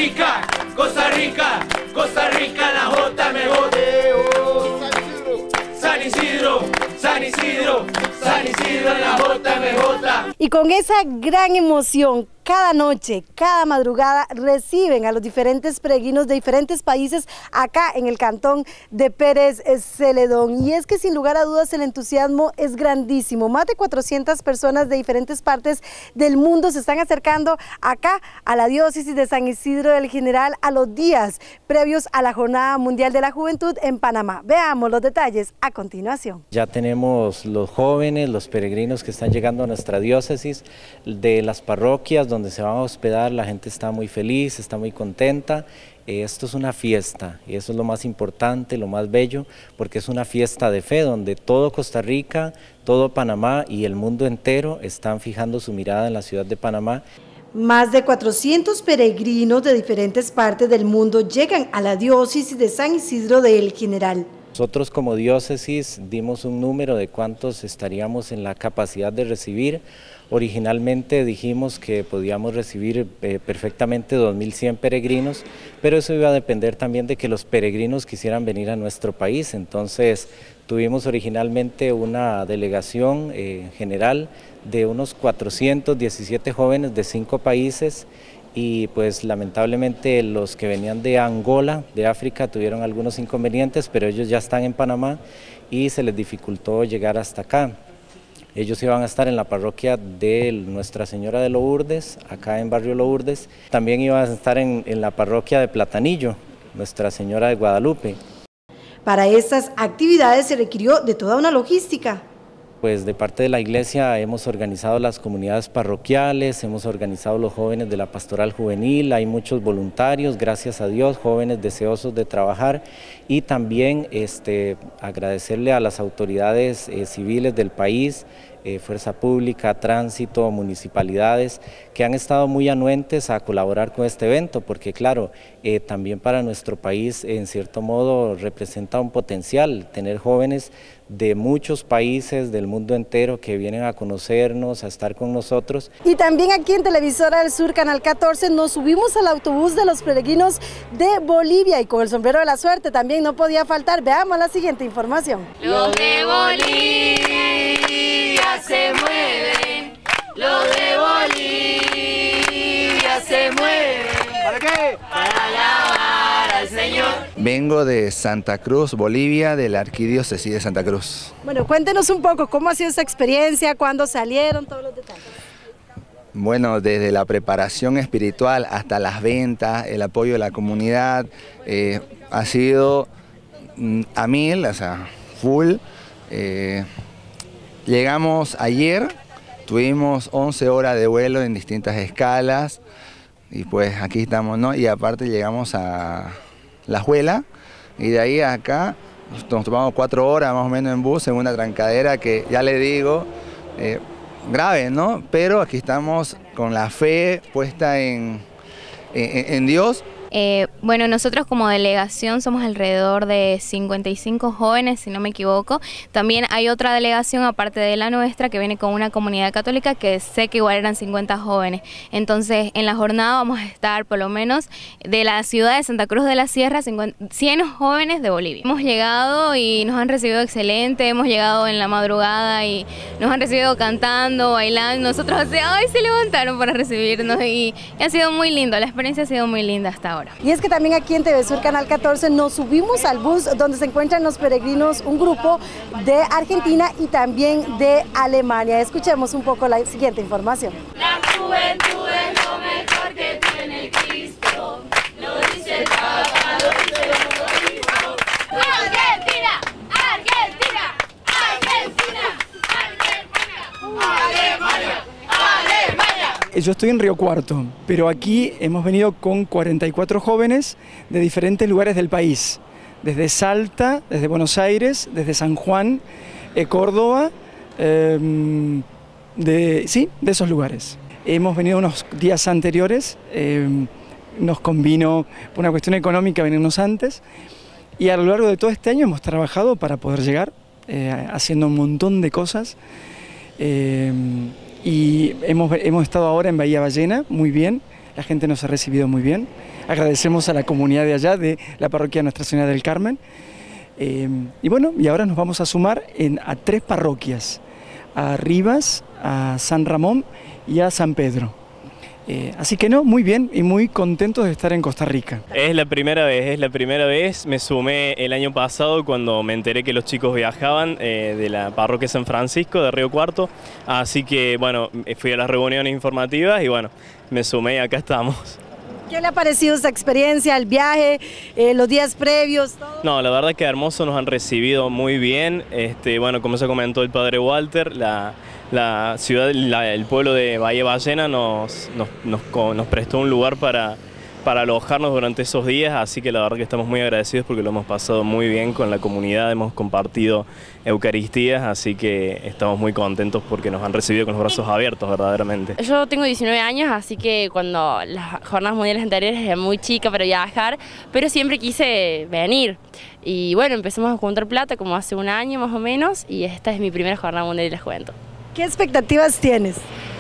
Rica, Costa Rica, Costa Rica, la JMJ. San Isidro, San Isidro, San Isidro, la JMJ. Y con esa gran emoción, cada noche, cada madrugada reciben a los diferentes peregrinos de diferentes países acá en el cantón de Pérez Celedón. Y es que sin lugar a dudas el entusiasmo es grandísimo. Más de 400 personas de diferentes partes del mundo se están acercando acá a la diócesis de San Isidro del General a los días previos a la Jornada Mundial de la Juventud en Panamá. Veamos los detalles a continuación. Ya tenemos los jóvenes, los peregrinos que están llegando a nuestra diócesis, de las parroquias donde se van a hospedar. La gente está muy feliz, está muy contenta. Esto es una fiesta y eso es lo más importante, lo más bello, porque es una fiesta de fe donde todo Costa Rica, todo Panamá y el mundo entero están fijando su mirada en la ciudad de Panamá. Más de 400 peregrinos de diferentes partes del mundo llegan a la diócesis de San Isidro del General. Nosotros como diócesis dimos un número de cuántos estaríamos en la capacidad de recibir. Originalmente dijimos que podíamos recibir perfectamente 2.100 peregrinos, pero eso iba a depender también de que los peregrinos quisieran venir a nuestro país. Entonces tuvimos originalmente una delegación general de unos 417 jóvenes de 5 países, y pues lamentablemente los que venían de Angola, de África, tuvieron algunos inconvenientes, pero ellos ya están en Panamá y se les dificultó llegar hasta acá. Ellos iban a estar en la parroquia de Nuestra Señora de Lourdes, acá en Barrio Lourdes. También iban a estar en la parroquia de Platanillo, Nuestra Señora de Guadalupe. Para estas actividades se requirió de toda una logística. Pues de parte de la iglesia hemos organizado las comunidades parroquiales, hemos organizado los jóvenes de la pastoral juvenil, hay muchos voluntarios, gracias a Dios, jóvenes deseosos de trabajar, y también agradecerle a las autoridades civiles del país, Fuerza Pública, Tránsito, municipalidades, que han estado muy anuentes a colaborar con este evento, porque claro, también para nuestro país en cierto modo representa un potencial tener jóvenes de muchos países del mundo entero que vienen a conocernos, a estar con nosotros. Y también aquí en Televisora del Sur, Canal 14, nos subimos al autobús de los peregrinos de Bolivia y con el sombrero de la suerte también no podía faltar. Veamos la siguiente información. Los de Bolivia se mueven, los de Bolivia se mueven. ¿Para qué? Para alabar al Señor. Vengo de Santa Cruz, Bolivia, de la Arquidiócesis de Santa Cruz. Bueno, cuéntenos un poco cómo ha sido esta experiencia, cuándo salieron, todos los detalles. Bueno, desde la preparación espiritual hasta las ventas, el apoyo de la comunidad, ha sido a 1000, o sea, full. Llegamos ayer, tuvimos 11 horas de vuelo en distintas escalas y pues aquí estamos, ¿no? Y aparte llegamos a La Juela y de ahí a acá nos tomamos 4 horas más o menos en bus en una trancadera que ya le digo, grave, ¿no? Pero aquí estamos con la fe puesta en Dios. Bueno, nosotros como delegación somos alrededor de 55 jóvenes, si no me equivoco. También hay otra delegación aparte de la nuestra que viene con una comunidad católica que sé que igual eran 50 jóvenes. Entonces en la jornada vamos a estar por lo menos de la ciudad de Santa Cruz de la Sierra 100 jóvenes de Bolivia. Hemos llegado y nos han recibido excelente, hemos llegado en la madrugada y nos han recibido cantando, bailando. Nosotros así, ¡ay!, se levantaron para recibirnos y ha sido muy lindo, la experiencia ha sido muy linda hasta ahora. Y es que también aquí en TV Sur Canal 14 nos subimos al bus donde se encuentran los peregrinos, un grupo de Argentina y también de Alemania. Escuchemos un poco la siguiente información. La juventud es lo mejor que tiene Cristo, lo dice el Papa, lo dice el Obispo. Argentina, Argentina, Argentina, Argentina, Alemania, Alemania. Yo estoy en Río Cuarto, pero aquí hemos venido con 44 jóvenes de diferentes lugares del país, desde Salta, desde Buenos Aires, desde San Juan, Córdoba, de esos lugares. Hemos venido unos días anteriores, nos convino por una cuestión económica venirnos antes, y a lo largo de todo este año hemos trabajado para poder llegar, haciendo un montón de cosas. Y hemos estado ahora en Bahía Ballena, muy bien, la gente nos ha recibido muy bien. Agradecemos a la comunidad de allá, de la parroquia Nuestra Señora del Carmen. Y bueno, y ahora nos vamos a sumar a 3 parroquias, a Rivas, a San Ramón y a San Pedro. Así que no, muy bien y muy contentos de estar en Costa Rica. Es la primera vez, me sumé el año pasado cuando me enteré que los chicos viajaban de la parroquia San Francisco de Río Cuarto, así que bueno, fui a las reuniones informativas y bueno, me sumé y acá estamos. ¿Qué le ha parecido esta experiencia, el viaje, los días previos? Todo? No, la verdad que hermoso, nos han recibido muy bien. Bueno, como se comentó el padre Walter, la ciudad, el pueblo de Bahía Ballena nos prestó un lugar para alojarnos durante esos días, así que la verdad que estamos muy agradecidos porque lo hemos pasado muy bien con la comunidad, hemos compartido Eucaristías, así que estamos muy contentos porque nos han recibido con los brazos abiertos verdaderamente. Yo tengo 19 años, así que cuando las jornadas mundiales anteriores era muy chica para viajar, pero siempre quise venir. Y bueno, empezamos a juntar plata como hace un año más o menos, y esta es mi primera jornada mundial de la juventud. ¿Qué expectativas tienes?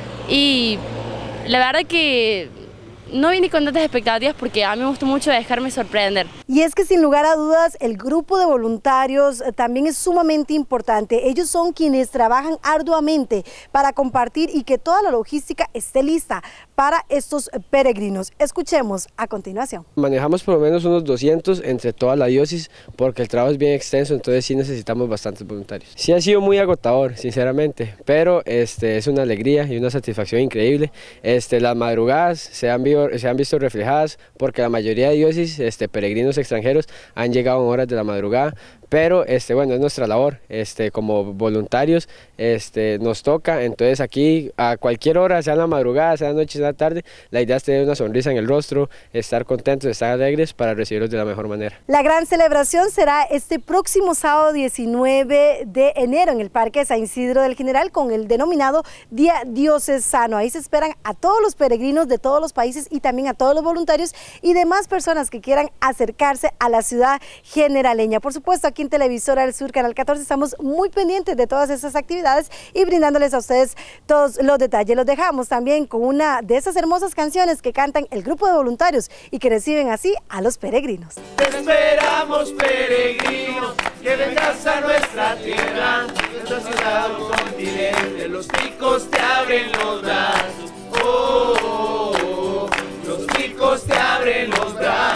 Y la verdad que no vine con tantas expectativas porque a mí me gustó mucho dejarme sorprender. Y es que sin lugar a dudas el grupo de voluntarios también es sumamente importante. Ellos son quienes trabajan arduamente para compartir y que toda la logística esté lista para estos peregrinos. Escuchemos a continuación. Manejamos por lo menos unos 200 entre toda la diócesis porque el trabajo es bien extenso, entonces sí necesitamos bastantes voluntarios. Sí ha sido muy agotador, sinceramente, pero es una alegría y una satisfacción increíble. Las madrugadas se han visto reflejadas porque la mayoría de diócesis, peregrinos extranjeros han llegado en horas de la madrugada, pero bueno, es nuestra labor, como voluntarios, nos toca, entonces aquí a cualquier hora, sea en la madrugada, sea en la noche, sea en la tarde, la idea es tener una sonrisa en el rostro, estar contentos, estar alegres para recibirlos de la mejor manera. La gran celebración será este próximo sábado 19 de enero en el Parque San Isidro del General con el denominado Día Diocesano. Ahí se esperan a todos los peregrinos de todos los países y también a todos los voluntarios y demás personas que quieran acercarse a la ciudad generaleña. Por supuesto, aquí en Televisora del Sur, Canal 14, estamos muy pendientes de todas esas actividades y brindándoles a ustedes todos los detalles. Los dejamos también con una de esas hermosas canciones que cantan el grupo de voluntarios y que reciben así a los peregrinos. Te esperamos, peregrino, que vengas a nuestra tierra, nuestra ciudad, un continente, los picos te abren los brazos, oh, oh, oh, los picos te abren los brazos.